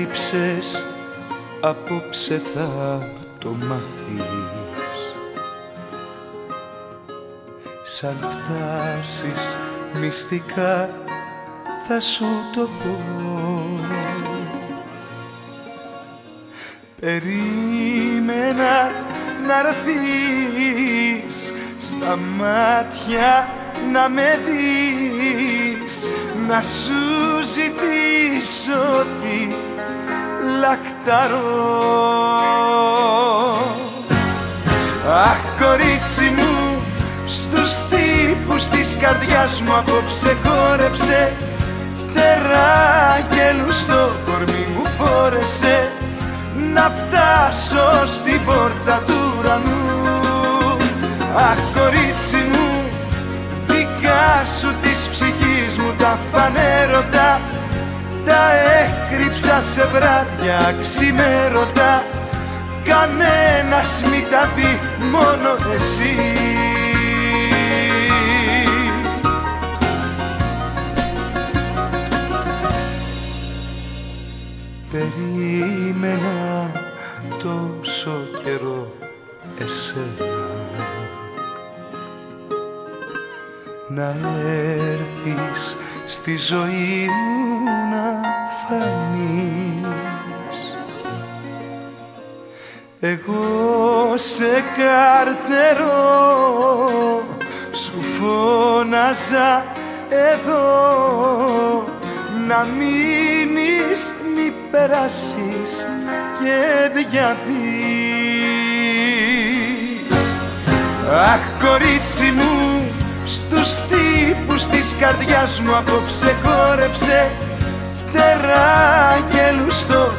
έλειψες, απόψε θα το μάθεις. Σαν φτάσεις μυστικά θα σου το πω. Περίμενα να'ρθείς, στα μάτια να με δεις, να σου ζητήσω τι λαχταρώ. Αχ, κορίτσι μου, στους χτύπους της καρδιάς μου απόψε χόρεψε, φτερά και αγγέλου στο κορμί μου φόρεσε, να φτάσω στην πόρτα του ουρανού. Αχ, κορίτσι μου, δικά σου της ψυχής μου τα φανέρωτα, τα έκρυψα σε βράδια ξημέρωτα, κανένας μη τα δει, μόνο εσύ. Περίμενα τόσο καιρό εσένα να έρθεις στη ζωή μου να φανείς. Εγώ σε καρτερώ, σου φώναζα εδώ να μείνεις, μη περάσεις και διαβείς. Αχ, κορίτσι μου, στους χτύπους της καρδιάς μου απόψε χόρεψε, φτερά αγγέλου στο